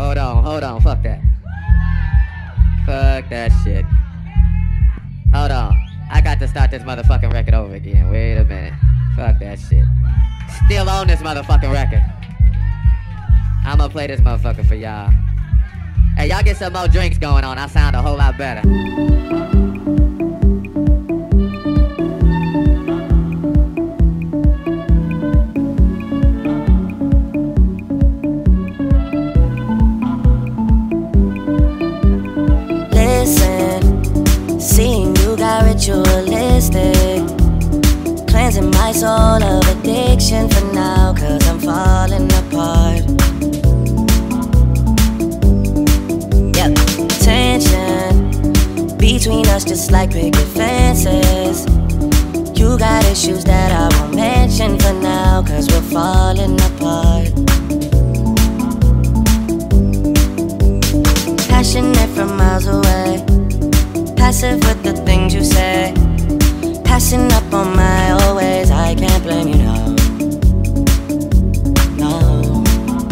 Hold on, fuck that. Fuck that shit. Hold on. I got to start this motherfucking record over again. Wait a minute. Fuck that shit. Still on this motherfucking record. I'ma play this motherfucker for y'all. Hey, y'all get some more drinks going on. I sound a whole lot better. Seeing you got ritualistic, cleansing my soul of addiction for now, cause I'm falling apart. Yep, tension between us just like picket fences. You got issues that I won't mention for now, cause we're falling apart. Passionate from miles away, passive with the things you say, passing up on my always. I can't blame you, no, no.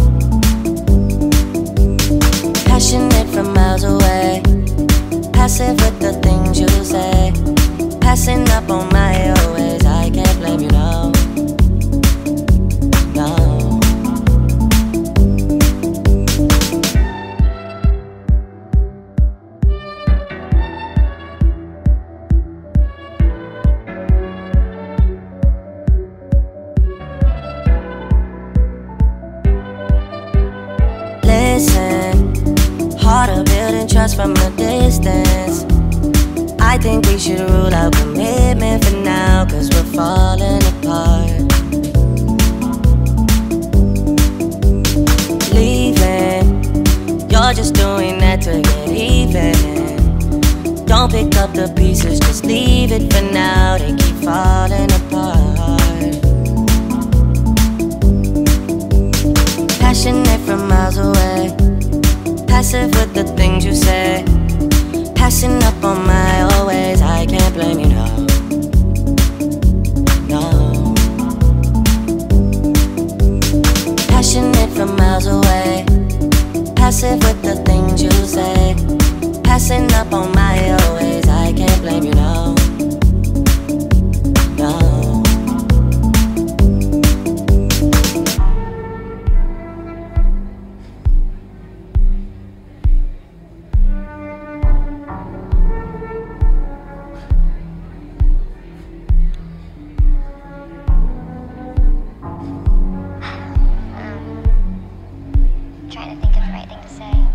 Passionate from miles away, passive with the things you say, passing up on my always. I can't blame you, no, no. Harder building trust from a distance. I think we should rule out commitment for now, cause we're falling apart. Leaving, you're just doing that to get even. Don't pick up the pieces, just leave it for now. They keep falling apart. Passionate from miles away, passive with the things you say, passing up on my always. I can't blame you, no, no. Passionate from miles away, passive with the things you say, passing up on my always. I can't blame you, no, no. Trying to think of the right thing to say.